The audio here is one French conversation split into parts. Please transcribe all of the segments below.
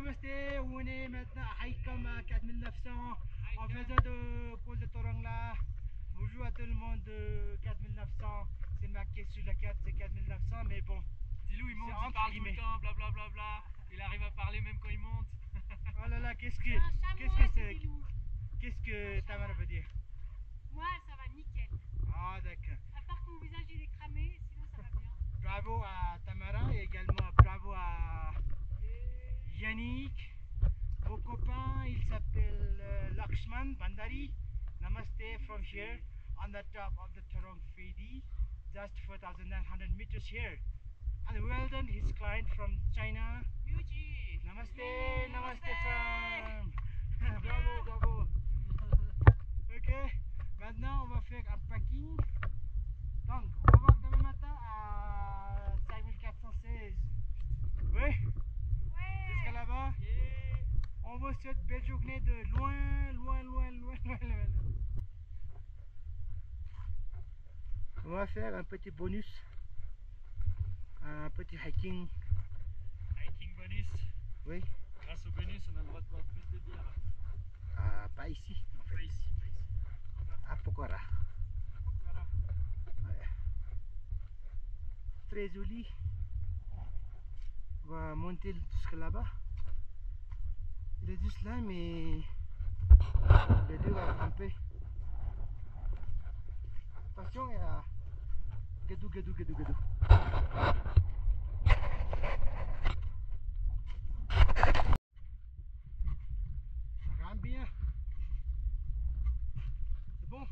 Namasté, on est maintenant à Haïkam à 4900 en faisant de pôle de Torongla. Bonjour à tout le monde de 4900. C'est marqué sur la carte, c'est 4900, mais bon. Dis-lui, il monte, il parle tout le temps, blablabla. Bla bla. Il arrive à parler même quand il monte. Oh là là, qu'est-ce que Tamara veut dire? Moi, ça va nickel. Ah, d'accord. À part que mon visage il est cramé, sinon ça va bien. Bravo à Tamara et également bravo à Yannick. Mon copain, il s'appelle Lakshman Bandari. Namaste from here on the top of the Torong Fedi, just 4,900 meters here. And well done, his client from China. Yuji! Namaste, Yeah, namaste namaste. from. Bravo, bravo. Ok, maintenant on va faire un packing. Donc, on va voir demain matin à 5416. Oui? Ouais. Jusqu'à là-bas? Yeah. On vous souhaite belle journée de loin, loin, loin, loin, loin, loin. On va faire un petit bonus, un petit hiking. Hiking bonus. Oui, Grâce au bonus, on a le droit de boire plus de bière. pas ici, en fait. Pas ici, pas ici. À Pokora. Voilà. Ouais. Très joli. On va monter jusque là-bas. Il est juste là, mais les deux vont grimper. Attention, il y a Gadou, gadou, gadou, gadou. Ça grimpe bien. C'est bon.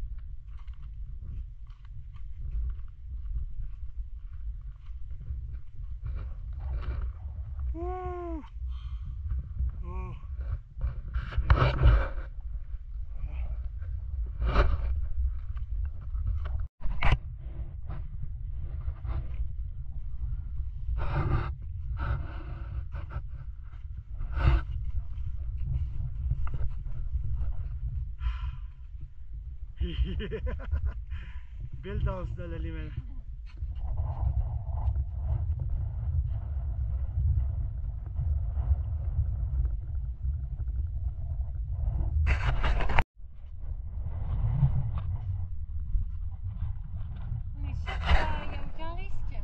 Ouh. Oh. Belle danse dans la limelle. On est sûr qu'il n'y a aucun risque.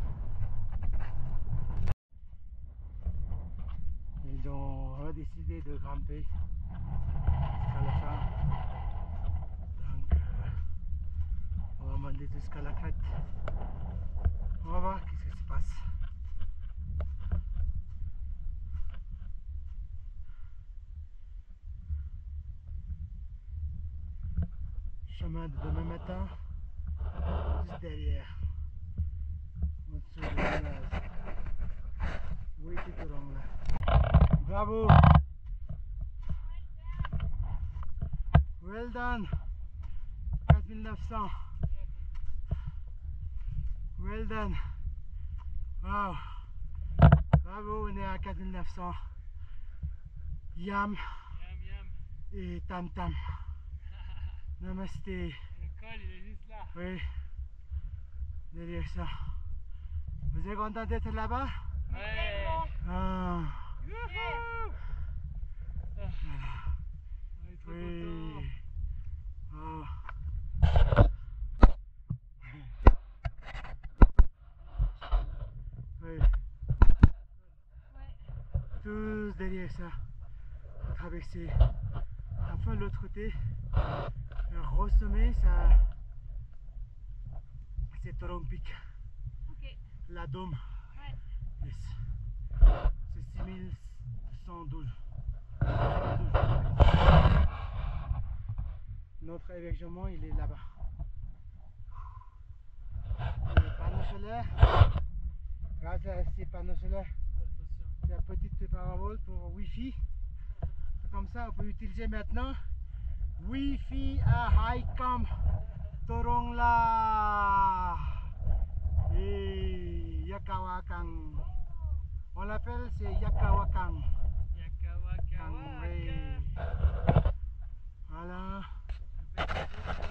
Ils ont décidé de grimper jusqu'à la fin. Donc, on va monter jusqu'à la crête. On va voir qu'est-ce qui se passe. Chemin de demain matin, juste derrière. En dessous des nuages. Oui, tout au long là. Bravo! Well done! 4900. Well done! Wow! Bravo, on est à 4900. Yam Yam yam. et Tam Tam. Namasté. Le col, il est juste là. Oui, derrière ça. Vous êtes content d'être là-bas? Ouais. Ah, Youhou. voilà. On est trop Oui. contents. Oh. Oui. Ouais. Tous derrière ça. Traverser. Enfin l'autre côté. Le gros sommet, ça. C'est Torong Peak. Ok. La Dôme. Ouais. Yes. C'est 6112. Notre hébergement, il est là-bas. Les panneaux solaires. Grâce à ces panneaux solaires, Attention. il y a une petite parabole pour Wi-Fi. Comme ça, on peut utiliser maintenant Wi-Fi à Haïkam Torongla et Yakawakang. On l'appelle, c'est Yakawakang. Yaka waka Oui. waka. Voilà. Un petit peu.